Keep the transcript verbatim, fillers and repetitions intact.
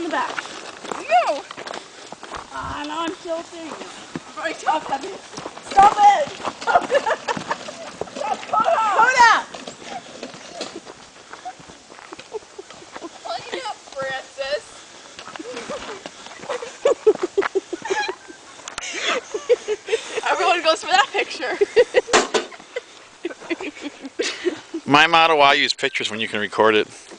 on the back. No! Uh, now I'm tilting. I'm already top heavy. Stop it! Stop it! Stop Koda! Clean up, Francis. Everyone goes for that picture. My motto, I use pictures when you can record it.